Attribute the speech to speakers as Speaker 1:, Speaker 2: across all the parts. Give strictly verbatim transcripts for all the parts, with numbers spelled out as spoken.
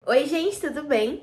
Speaker 1: Oi gente, tudo bem?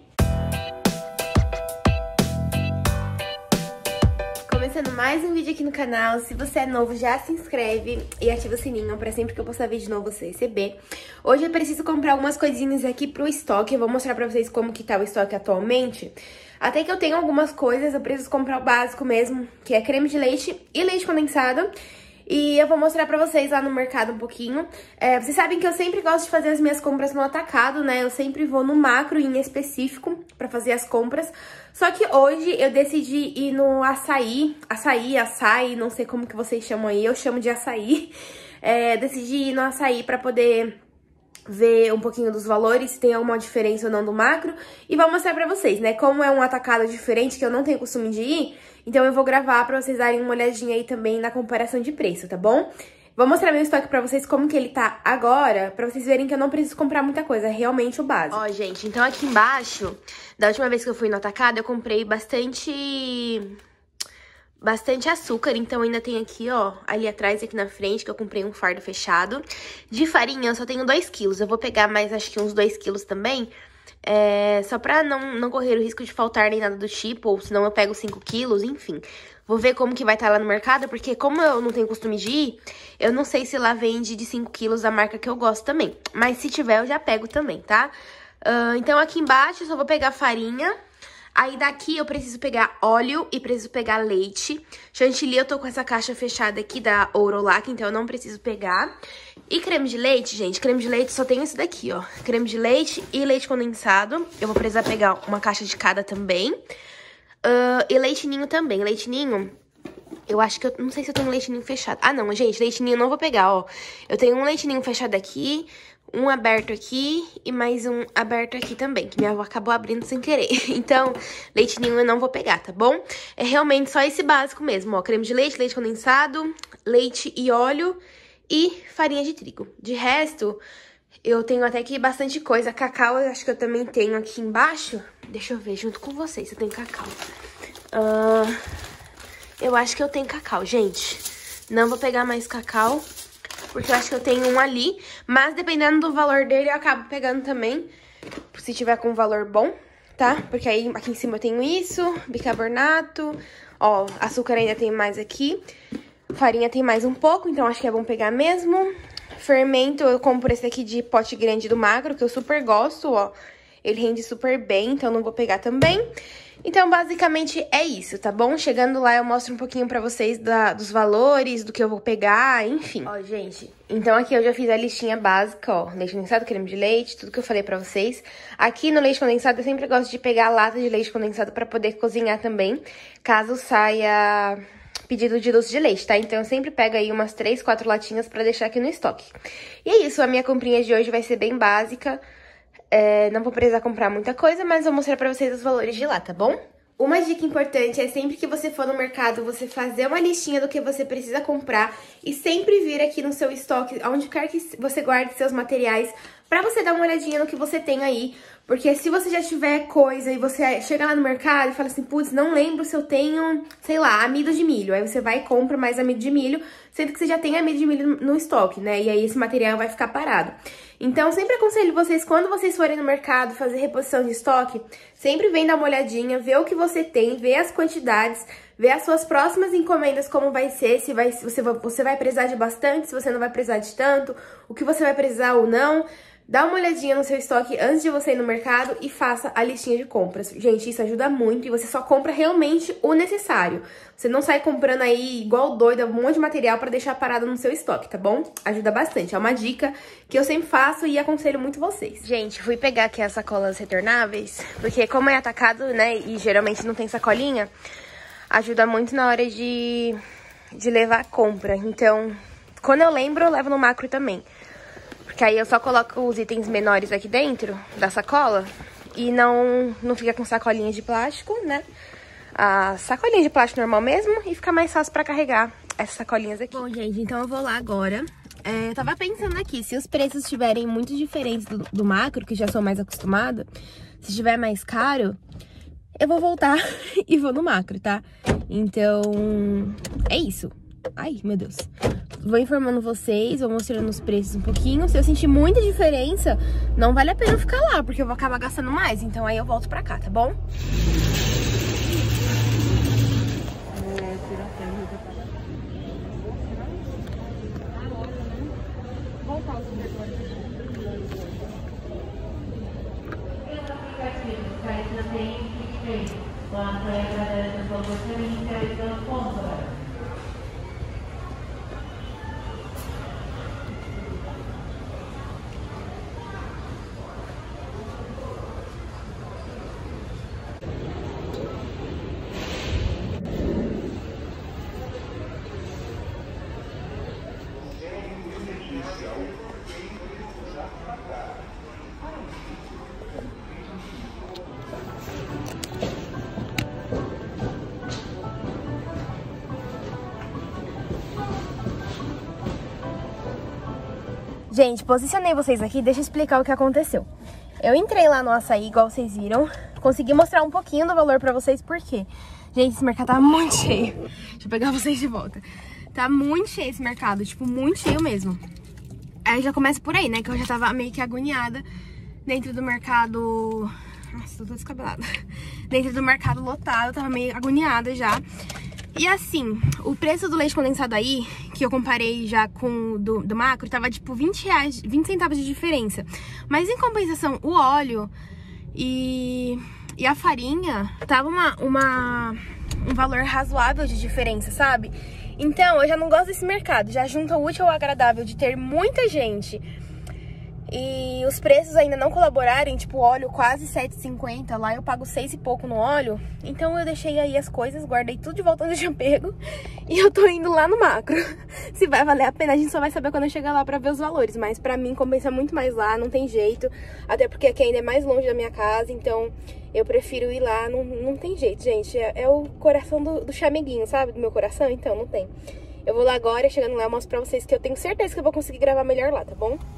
Speaker 1: Começando mais um vídeo aqui no canal. Se você é novo, já se inscreve e ativa o sininho pra sempre que eu postar vídeo novo você receber. Hoje eu preciso comprar algumas coisinhas aqui pro estoque. Eu vou mostrar pra vocês como que tá o estoque atualmente. Até que eu tenho algumas coisas, eu preciso comprar o básico mesmo, que é creme de leite e leite condensado. E eu vou mostrar pra vocês lá no mercado um pouquinho. É, vocês sabem que eu sempre gosto de fazer as minhas compras no atacado, né? Eu sempre vou no macro em específico pra fazer as compras. Só que hoje eu decidi ir no açaí, açaí, açaí, não sei como que vocês chamam aí, eu chamo de açaí. É, decidi ir no açaí pra poder ver um pouquinho dos valores, se tem alguma diferença ou não do macro. E vou mostrar pra vocês, né? Como é um atacado diferente, que eu não tenho costume de ir, então eu vou gravar pra vocês darem uma olhadinha aí também na comparação de preço, tá bom? Vou mostrar meu estoque pra vocês como que ele tá agora, pra vocês verem que eu não preciso comprar muita coisa, é realmente o básico. Ó, gente, então aqui embaixo, da última vez que eu fui no atacado, eu comprei bastante... Bastante açúcar, então ainda tem aqui, ó, ali atrás, aqui na frente, que eu comprei um fardo fechado. De farinha eu só tenho dois quilos, eu vou pegar mais, acho que uns dois quilos também, é, só pra não, não correr o risco de faltar nem nada do tipo, ou senão eu pego cinco quilos, enfim. Vou ver como que vai estar lá no mercado, porque como eu não tenho costume de ir, eu não sei se lá vende de cinco quilos a marca que eu gosto também. Mas se tiver, eu já pego também, tá? Uh, então aqui embaixo eu só vou pegar farinha. Aí daqui eu preciso pegar óleo e preciso pegar leite. Chantilly eu tô com essa caixa fechada aqui da Ourolac, então eu não preciso pegar. E creme de leite, gente, creme de leite só tem esse daqui, ó. Creme de leite e leite condensado. Eu vou precisar pegar uma caixa de cada também. Uh, e leite ninho também. Leite ninho, eu acho que eu... Não sei se eu tenho leite ninho fechado. Ah, não, gente, leite ninho eu não vou pegar, ó. Eu tenho um leite ninho fechado aqui, um aberto aqui e mais um aberto aqui também, que minha avó acabou abrindo sem querer. Então, leite ninho eu não vou pegar, tá bom? É realmente só esse básico mesmo, ó. Creme de leite, leite condensado, leite e óleo e farinha de trigo. De resto, eu tenho até aqui bastante coisa. Cacau eu acho que eu também tenho aqui embaixo. Deixa eu ver junto com vocês se eu tenho cacau. Uh, eu acho que eu tenho cacau, gente. Não vou pegar mais cacau, porque eu acho que eu tenho um ali, mas dependendo do valor dele, eu acabo pegando também, se tiver com um valor bom, tá? Porque aí aqui em cima eu tenho isso, bicarbonato, ó, açúcar ainda tem mais aqui, farinha tem mais um pouco, então acho que é bom pegar mesmo. Fermento, eu compro esse aqui de pote grande do Macro, que eu super gosto, ó, ele rende super bem, então não vou pegar também. Então, basicamente, é isso, tá bom? Chegando lá, eu mostro um pouquinho pra vocês da, dos valores, do que eu vou pegar, enfim. Ó, gente, então aqui eu já fiz a listinha básica, ó. Leite condensado, creme de leite, tudo que eu falei pra vocês. Aqui no leite condensado, eu sempre gosto de pegar a lata de leite condensado pra poder cozinhar também, caso saia pedido de doce de leite, tá? Então, eu sempre pego aí umas três, quatro latinhas pra deixar aqui no estoque. E é isso, a minha comprinha de hoje vai ser bem básica. É, não vou precisar comprar muita coisa, mas vou mostrar pra vocês os valores de lá, tá bom? Uma dica importante é sempre que você for no mercado, você fazer uma listinha do que você precisa comprar e sempre vir aqui no seu estoque, onde quer que você guarde seus materiais, pra você dar uma olhadinha no que você tem aí. Porque se você já tiver coisa e você chega lá no mercado e fala assim, putz, não lembro se eu tenho, sei lá, amido de milho. Aí você vai e compra mais amido de milho, sendo que você já tem amido de milho no estoque, né? E aí esse material vai ficar parado. Então, sempre aconselho vocês, quando vocês forem no mercado fazer reposição de estoque, sempre vem dar uma olhadinha, ver o que você tem, ver as quantidades, ver as suas próximas encomendas como vai ser, se vai, você, você vai precisar de bastante, se você não vai precisar de tanto, o que você vai precisar ou não. Dá uma olhadinha no seu estoque antes de você ir no mercado e faça a listinha de compras. Gente, isso ajuda muito e você só compra realmente o necessário. Você não sai comprando aí igual doida um monte de material pra deixar parado no seu estoque, tá bom? Ajuda bastante, é uma dica que eu sempre faço e aconselho muito vocês. Gente, fui pegar aqui as sacolas retornáveis, porque como é atacado, né, e geralmente não tem sacolinha, ajuda muito na hora de, de levar a compra. Então, quando eu lembro, eu levo no macro também. Porque aí eu só coloco os itens menores aqui dentro da sacola e não, não fica com sacolinha de plástico, né? A sacolinha de plástico normal mesmo e fica mais fácil pra carregar essas sacolinhas aqui. Bom, gente, então eu vou lá agora. É, eu tava pensando aqui, se os preços estiverem muito diferentes do, do macro, que já sou mais acostumada, se estiver mais caro, eu vou voltar e vou no macro, tá? Então, é isso. Ai, meu Deus. vou informando vocês, vou mostrando os preços um pouquinho. Se eu sentir muita diferença, não vale a pena ficar lá, porque eu vou acabar gastando mais. Então aí eu volto pra cá, tá bom? Gente, posicionei vocês aqui, deixa eu explicar o que aconteceu. Eu entrei lá no açaí, igual vocês viram, consegui mostrar um pouquinho do valor pra vocês, por quê? Gente, esse mercado tá muito cheio. Deixa eu pegar vocês de volta. Tá muito cheio esse mercado, tipo, muito cheio mesmo. Aí já começa por aí, né, que eu já tava meio que agoniada dentro do mercado... Nossa, tô toda descabelada. Dentro do mercado lotado, eu tava meio agoniada já. E assim, o preço do leite condensado aí, que eu comparei já com o do, do Macro, tava tipo vinte reais, vinte centavos de diferença. Mas em compensação, o óleo e, e a farinha tava uma, uma, um valor razoável de diferença, sabe? Então, eu já não gosto desse mercado, já junta o útil ao agradável de ter muita gente e os preços ainda não colaborarem, tipo óleo quase sete reais e cinquenta centavos, lá eu pago seis e pouco no óleo. Então eu deixei aí as coisas, guardei tudo de volta onde eu tinha pego e eu tô indo lá no Macro. Se vai valer a pena, a gente só vai saber quando eu chegar lá pra ver os valores, mas pra mim compensa muito mais lá, não tem jeito, até porque aqui ainda é mais longe da minha casa, então eu prefiro ir lá, não, não tem jeito, gente, é, é o coração do, do chameguinho, sabe, do meu coração, então não tem. Eu vou lá agora, chegando lá eu mostro pra vocês que eu tenho certeza que eu vou conseguir gravar melhor lá, tá bom?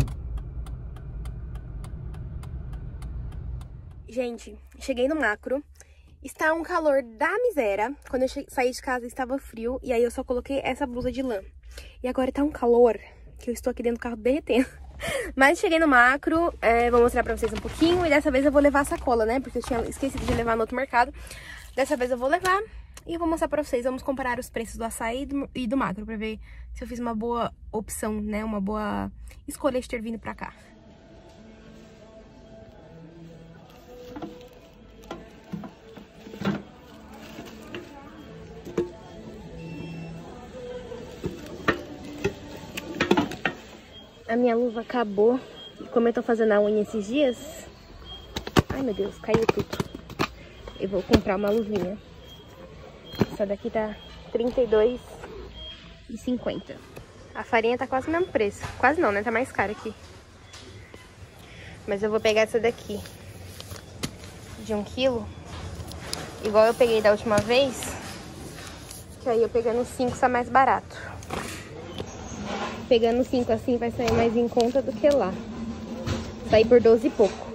Speaker 1: Gente, cheguei no Macro, está um calor da miséria, quando eu saí de casa estava frio, e aí eu só coloquei essa blusa de lã. E agora tá um calor, que eu estou aqui dentro do carro derretendo. Mas cheguei no Macro, é, vou mostrar pra vocês um pouquinho, e dessa vez eu vou levar a sacola, né, porque eu tinha esquecido de levar no outro mercado. Dessa vez eu vou levar, e eu vou mostrar pra vocês, vamos comparar os preços do açaí e do, e do Macro, pra ver se eu fiz uma boa opção, né, uma boa escolha de ter vindo pra cá. A minha luva acabou, e como eu tô fazendo a unha esses dias, ai meu Deus, caiu tudo. Eu vou comprar uma luvinha. Essa daqui tá trinta e dois reais e cinquenta centavos. A farinha tá quase o mesmo preço, quase não, né, tá mais cara aqui. Mas eu vou pegar essa daqui, de um quilo, igual eu peguei da última vez, que aí eu pegando cinco sai mais barato. Pegando cinco assim vai sair mais em conta do que lá. Sair por doze e pouco.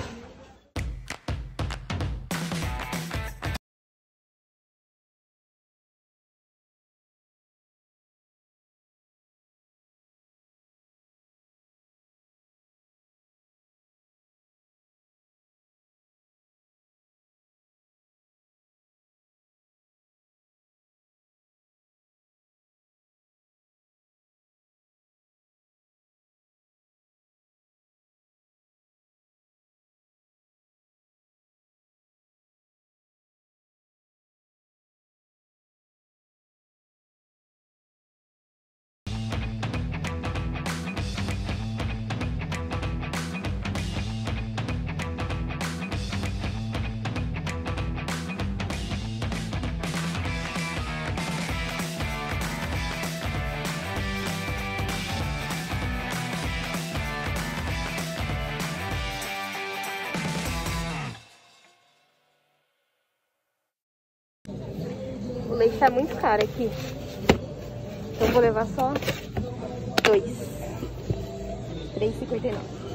Speaker 1: O leite tá muito caro aqui. Então vou levar só dois. três reais e cinquenta e nove centavos.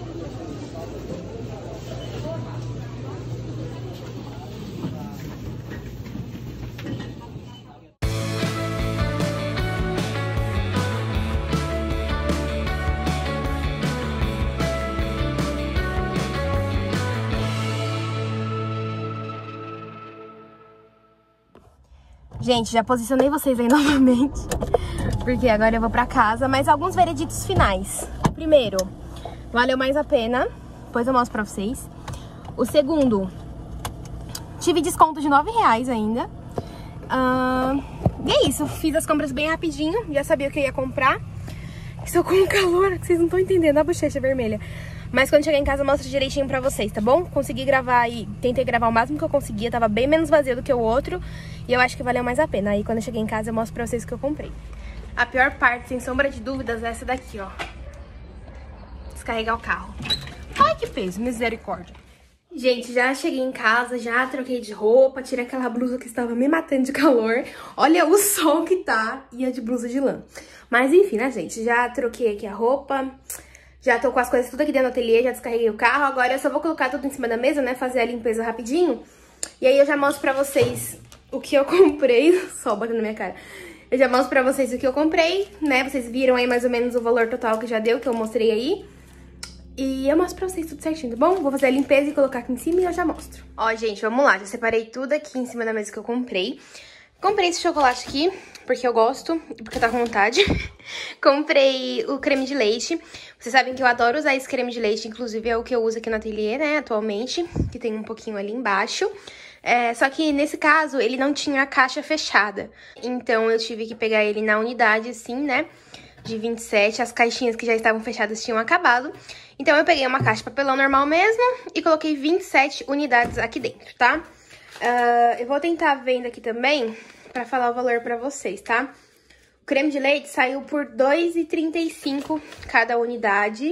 Speaker 1: Gente, já posicionei vocês aí novamente, porque agora eu vou pra casa, mas alguns vereditos finais. Primeiro, valeu mais a pena, depois eu mostro pra vocês. O segundo, tive desconto de nove reais ainda. Uh, e é isso, fiz as compras bem rapidinho, já sabia o que eu ia comprar. Estou com calor, que vocês não estão entendendo, a bochecha vermelha. Mas quando chegar em casa eu mostro direitinho pra vocês, tá bom? Consegui gravar e tentei gravar o máximo que eu conseguia, tava bem menos vazio do que o outro. E eu acho que valeu mais a pena. Aí quando eu cheguei em casa eu mostro pra vocês o que eu comprei. A pior parte, sem sombra de dúvidas, é essa daqui, ó. Descarregar o carro. Ai, que peso, misericórdia. Gente, já cheguei em casa, já troquei de roupa, tirei aquela blusa que estava me matando de calor. Olha o sol que tá, e a de blusa de lã. Mas enfim, né, gente? Já troquei aqui a roupa, já tô com as coisas tudo aqui dentro do ateliê, já descarreguei o carro. Agora eu só vou colocar tudo em cima da mesa, né, fazer a limpeza rapidinho. E aí eu já mostro pra vocês o que eu comprei. Sol batendo na minha cara. Eu já mostro pra vocês o que eu comprei, né? Vocês viram aí mais ou menos o valor total que já deu, que eu mostrei aí. E eu mostro pra vocês tudo certinho, tá bom? Vou fazer a limpeza e colocar aqui em cima e eu já mostro. Ó, gente, vamos lá. Já separei tudo aqui em cima da mesa que eu comprei. Comprei esse chocolate aqui, porque eu gosto e porque eu tô com vontade. Comprei o creme de leite. Vocês sabem que eu adoro usar esse creme de leite, inclusive é o que eu uso aqui no ateliê, né, atualmente. Que tem um pouquinho ali embaixo. É, só que nesse caso, ele não tinha a caixa fechada. Então eu tive que pegar ele na unidade, assim, né, de vinte e sete. As caixinhas que já estavam fechadas tinham acabado. Então eu peguei uma caixa de papelão normal mesmo e coloquei vinte e sete unidades aqui dentro, tá? Uh, eu vou tentar vendo aqui também pra falar o valor pra vocês, tá? O creme de leite saiu por dois reais e trinta e cinco centavos cada unidade.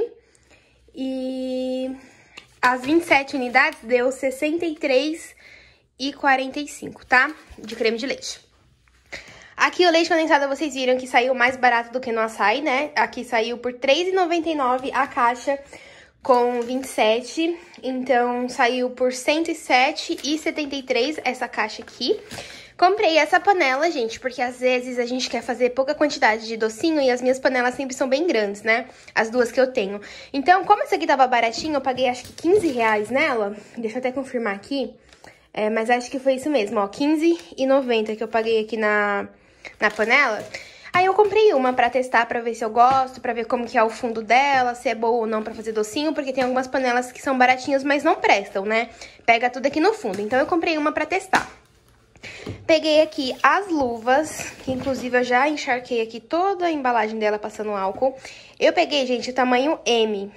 Speaker 1: E as vinte e sete unidades deu sessenta e três reais e quarenta e cinco centavos, tá? De creme de leite. Aqui o leite condensado vocês viram que saiu mais barato do que no açaí, né? Aqui saiu por três reais e noventa e nove centavos a caixa com vinte e sete. Então saiu por cento e sete reais e setenta e três centavos essa caixa aqui. Comprei essa panela, gente, porque às vezes a gente quer fazer pouca quantidade de docinho e as minhas panelas sempre são bem grandes, né? As duas que eu tenho. Então, como essa aqui tava baratinho, eu paguei acho que quinze reais nela. Deixa eu até confirmar aqui. É, mas acho que foi isso mesmo, ó, quinze reais e noventa centavos que eu paguei aqui na... na panela. Aí eu comprei uma pra testar, pra ver se eu gosto, pra ver como que é o fundo dela, se é boa ou não pra fazer docinho, porque tem algumas panelas que são baratinhas, mas não prestam, né? Pega tudo aqui no fundo. Então eu comprei uma pra testar. Peguei aqui as luvas, que inclusive eu já encharquei aqui toda a embalagem dela passando álcool. Eu peguei, gente, o tamanho M.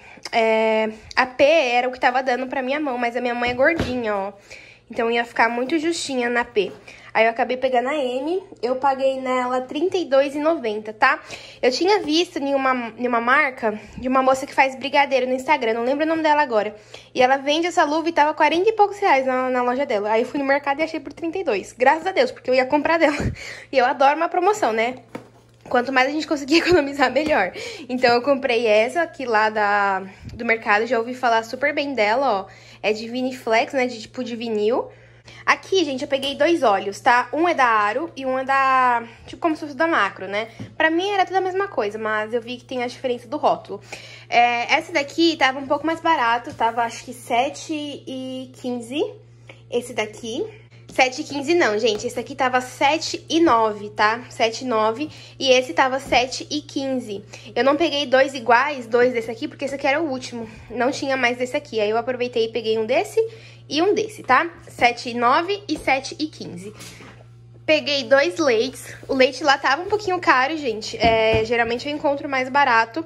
Speaker 1: É, a P era o que tava dando pra minha mão, mas a minha mãe é gordinha, ó. Então ia ficar muito justinha na P. Aí eu acabei pegando a M, eu paguei nela trinta e dois reais e noventa centavos, tá? Eu tinha visto em uma, em uma marca de uma moça que faz brigadeiro no Instagram, não lembro o nome dela agora. E ela vende essa luva e tava quarenta e poucos reais na, na loja dela. Aí eu fui no mercado e achei por trinta e dois. Graças a Deus, porque eu ia comprar dela. E eu adoro uma promoção, né? Quanto mais a gente conseguir economizar, melhor. Então eu comprei essa aqui lá da, do mercado, já ouvi falar super bem dela, ó. É de Viniflex, né? De tipo de vinil. Aqui, gente, eu peguei dois óleos, tá? Um é da Aro e um é da... tipo, como se fosse da Macro, né? Pra mim era tudo a mesma coisa, mas eu vi que tem a diferença do rótulo. É, essa daqui tava um pouco mais barato, tava acho que sete reais e quinze centavos. Esse daqui... sete reais e quinze centavos não, gente. Esse aqui tava sete reais e nove centavos, tá? sete reais e nove centavos. E esse tava sete reais e quinze centavos. Eu não peguei dois iguais, dois desse aqui, porque esse aqui era o último. Não tinha mais desse aqui. Aí eu aproveitei e peguei um desse e um desse, tá? sete reais e nove centavos e sete reais e quinze centavos. Peguei dois leites. O leite lá tava um pouquinho caro, gente. É, geralmente eu encontro mais barato.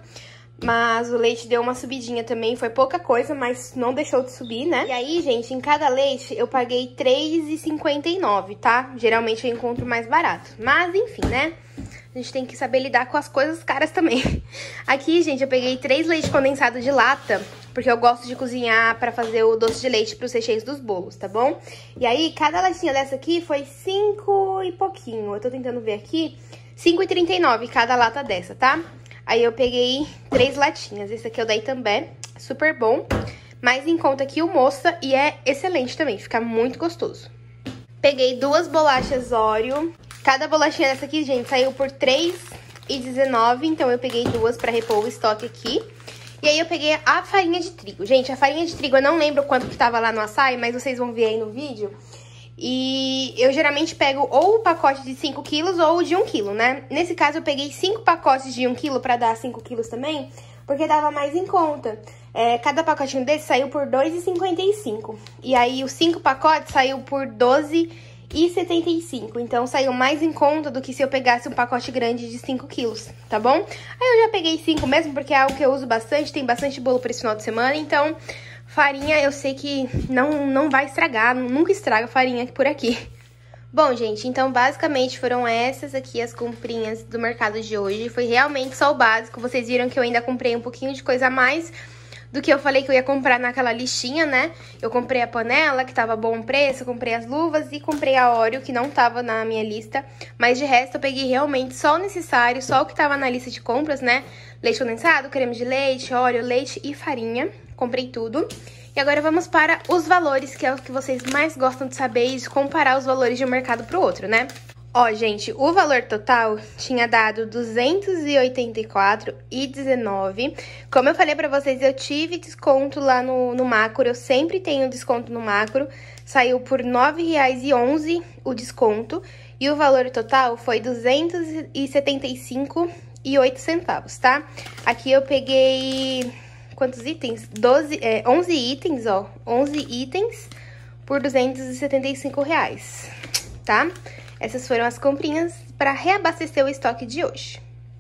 Speaker 1: Mas o leite deu uma subidinha também, foi pouca coisa, mas não deixou de subir, né? E aí, gente, em cada leite eu paguei três reais e cinquenta e nove centavos, tá? Geralmente eu encontro mais barato. Mas, enfim, né? A gente tem que saber lidar com as coisas caras também. Aqui, gente, eu peguei três leites condensados de lata, porque eu gosto de cozinhar pra fazer o doce de leite pros recheios dos bolos, tá bom? E aí, cada latinha dessa aqui foi cinco e pouquinho. Eu tô tentando ver aqui. cinco reais e trinta e nove centavos cada lata dessa, tá? Aí eu peguei três latinhas. Esse aqui é o da Itambé, super bom. Mais em conta aqui o Moça e é excelente também, fica muito gostoso. Peguei duas bolachas Oreo. Cada bolachinha dessa aqui, gente, saiu por três reais e dezenove centavos. Então eu peguei duas pra repor o estoque aqui. E aí eu peguei a farinha de trigo. Gente, a farinha de trigo eu não lembro quanto que tava lá no açaí, mas vocês vão ver aí no vídeo. E eu geralmente pego ou o pacote de cinco quilos ou o de um quilo, né? Nesse caso, eu peguei cinco pacotes de um quilo pra dar cinco quilos também, porque dava mais em conta. É, cada pacotinho desse saiu por dois reais e cinquenta e cinco centavos. E aí, os cinco pacotes saiu por doze reais e setenta e cinco centavos. Então, saiu mais em conta do que se eu pegasse um pacote grande de cinco quilos, tá bom? Aí, eu já peguei cinco mesmo, porque é algo que eu uso bastante. Tem bastante bolo pra esse final de semana, então... Farinha eu sei que não, não vai estragar, nunca estraga farinha por aqui. Bom, gente, então basicamente foram essas aqui as comprinhas do mercado de hoje. Foi realmente só o básico, vocês viram que eu ainda comprei um pouquinho de coisa a mais do que eu falei que eu ia comprar naquela listinha, né? Eu comprei a panela, que tava bom o preço, comprei as luvas e comprei a Oreo, que não tava na minha lista. Mas de resto eu peguei realmente só o necessário, só o que tava na lista de compras, né? Leite condensado, creme de leite, Oreo, leite e farinha. Comprei tudo. E agora vamos para os valores, que é o que vocês mais gostam de saber e de comparar os valores de um mercado pro outro, né? Ó, gente, o valor total tinha dado duzentos e oitenta e quatro reais e dezenove centavos. Como eu falei pra vocês, eu tive desconto lá no, no Macro, eu sempre tenho desconto no Macro. Saiu por nove reais e onze centavos o desconto e o valor total foi duzentos e setenta e cinco reais e oito centavos, tá? Aqui eu peguei... Quantos itens? doze, é, onze itens, ó. onze itens por duzentos e setenta e cinco reais, tá? Essas foram as comprinhas para reabastecer o estoque de hoje.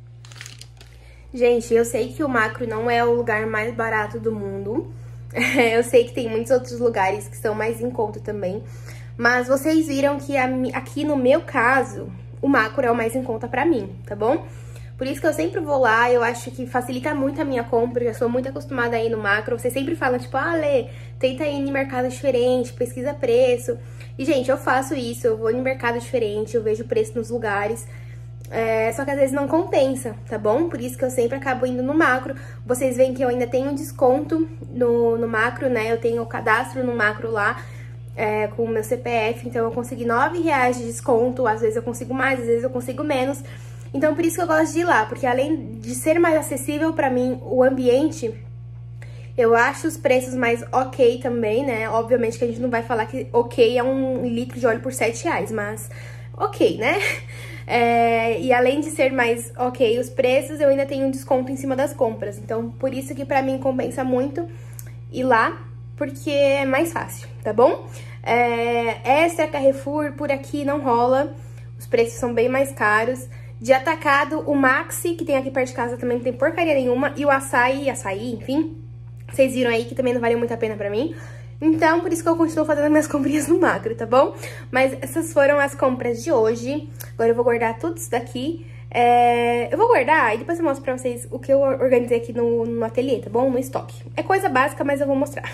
Speaker 1: Gente, eu sei que o Macro não é o lugar mais barato do mundo. Eu sei que tem muitos outros lugares que são mais em conta também. Mas vocês viram que a, aqui no meu caso, o Macro é o mais em conta pra mim, tá bom? Por isso que eu sempre vou lá, eu acho que facilita muito a minha compra, eu sou muito acostumada a ir no Macro. Vocês sempre falam, tipo, ah, Lê, tenta ir em mercado diferente, pesquisa preço. E, gente, eu faço isso, eu vou em mercado diferente, eu vejo preço nos lugares. É, só que às vezes não compensa, tá bom? Por isso que eu sempre acabo indo no Macro. Vocês veem que eu ainda tenho desconto no, no Macro, né? Eu tenho o cadastro no Macro lá, é, com o meu C P F, então eu consegui nove reais de desconto. Às vezes eu consigo mais, às vezes eu consigo menos. Então, por isso que eu gosto de ir lá, porque além de ser mais acessível pra mim o ambiente, eu acho os preços mais ok também, né? Obviamente que a gente não vai falar que ok é um litro de óleo por sete reais, mas ok, né? É, e além de ser mais ok os preços, eu ainda tenho um desconto em cima das compras. Então, por isso que pra mim compensa muito ir lá, porque é mais fácil, tá bom? É, essa é a Carrefour, por aqui não rola, os preços são bem mais caros. De atacado, o Maxi, que tem aqui perto de casa, também não tem porcaria nenhuma. E o Açaí, Açaí, enfim, vocês viram aí que também não valeu muito a pena pra mim. Então, por isso que eu continuo fazendo minhas comprinhas no Macro, tá bom? Mas essas foram as compras de hoje. Agora eu vou guardar tudo isso daqui. É... Eu vou guardar e depois eu mostro pra vocês o que eu organizei aqui no, no ateliê, tá bom? No estoque. É coisa básica, mas eu vou mostrar.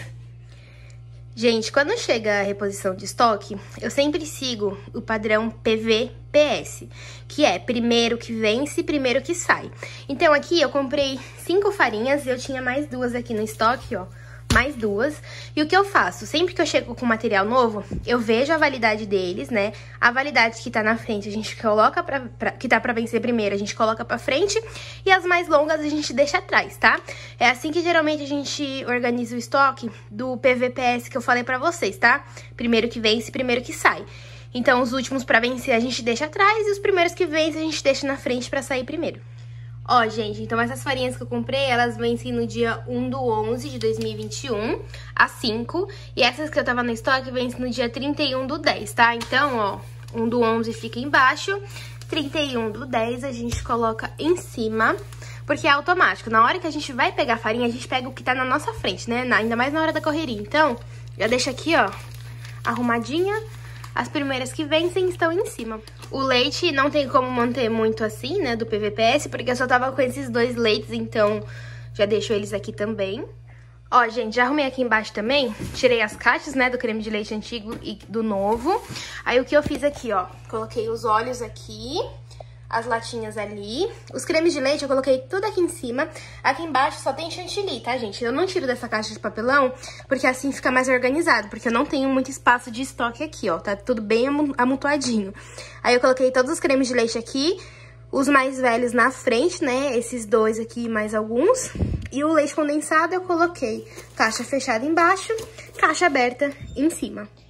Speaker 1: Gente, quando chega a reposição de estoque, eu sempre sigo o padrão P V P S, que é primeiro que vence, primeiro que sai. Então aqui eu comprei cinco farinhas, eu tinha mais duas aqui no estoque, ó, mais duas. E o que eu faço? Sempre que eu chego com material novo, eu vejo a validade deles, né? A validade que tá na frente a gente coloca pra, pra, que tá pra vencer primeiro, a gente coloca pra frente. E as mais longas a gente deixa atrás, tá? É assim que geralmente a gente organiza o estoque do P V P S que eu falei pra vocês, tá? Primeiro que vence, primeiro que sai. Então os últimos pra vencer a gente deixa atrás e os primeiros que vencem a gente deixa na frente pra sair primeiro. Ó, gente, então essas farinhas que eu comprei, elas vencem no dia um do onze de dois mil e vinte e um, às cinco. E essas que eu tava no estoque vencem no dia trinta e um do dez, tá? Então, ó, um do onze fica embaixo, trinta e um do dez a gente coloca em cima, porque é automático. Na hora que a gente vai pegar a farinha, a gente pega o que tá na nossa frente, né? Ainda mais na hora da correria. Então, já deixa aqui, ó, arrumadinha. As primeiras que vencem estão em cima. O leite não tem como manter muito assim, né, do P V P S, porque eu só tava com esses dois leites, então já deixo eles aqui também. Ó, gente, já arrumei aqui embaixo também, tirei as caixas, né, do creme de leite antigo e do novo. Aí o que eu fiz aqui, ó, coloquei os óleos aqui, as latinhas ali. Os cremes de leite eu coloquei tudo aqui em cima. Aqui embaixo só tem chantilly, tá, gente? Eu não tiro dessa caixa de papelão, porque assim fica mais organizado, porque eu não tenho muito espaço de estoque aqui, ó. Tá tudo bem amontoadinho. Aí eu coloquei todos os cremes de leite aqui, os mais velhos na frente, né? Esses dois aqui, mais alguns. E o leite condensado eu coloquei caixa fechada embaixo, caixa aberta em cima.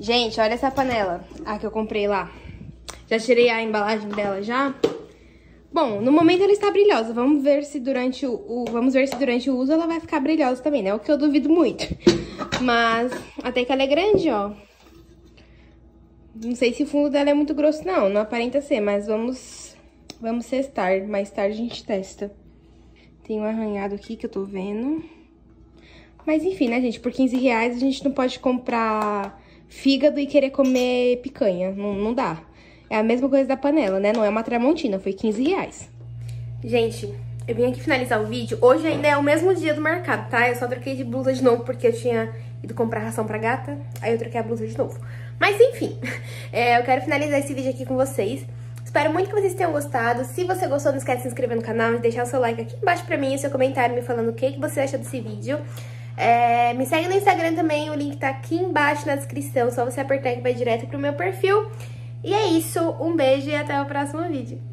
Speaker 1: Gente, olha essa panela. A que eu comprei lá. Já tirei a embalagem dela já. Bom, no momento ela está brilhosa. Vamos ver se durante o, o, vamos ver se durante o uso ela vai ficar brilhosa também, né? O que eu duvido muito. Mas até que ela é grande, ó. Não sei se o fundo dela é muito grosso, não. Não aparenta ser, mas vamos, vamos testar. Mais tarde a gente testa. Tem um arranhado aqui que eu tô vendo. Mas enfim, né, gente? Por quinze reais a gente não pode comprar fígado e querer comer picanha. Não, não dá. É a mesma coisa da panela, né? Não é uma Tramontina, foi quinze reais. Gente, eu vim aqui finalizar o vídeo. Hoje ainda é o mesmo dia do mercado, tá? Eu só troquei de blusa de novo porque eu tinha ido comprar ração pra gata. Aí eu troquei a blusa de novo. Mas enfim, é, eu quero finalizar esse vídeo aqui com vocês. Espero muito que vocês tenham gostado. Se você gostou, não esquece de se inscrever no canal e deixar o seu like aqui embaixo pra mim e seu comentário me falando o que, que você acha desse vídeo. É, me segue no Instagram também, o link tá aqui embaixo na descrição. Só você apertar que vai direto pro meu perfil. E é isso, um beijo e até o próximo vídeo.